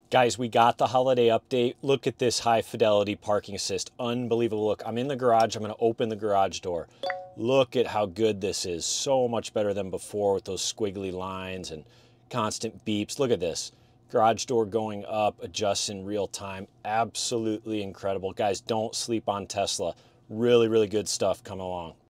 Guys, we got the holiday update. Look at this high fidelity parking assist. Unbelievable. Look, I'm in the garage. I'm going to open the garage door. Look at how good this is. So much better than before with those squiggly lines and constant beeps. Look at this. Garage door going up, adjusts in real time. Absolutely incredible. Guys, don't sleep on Tesla. Really, really good stuff coming along.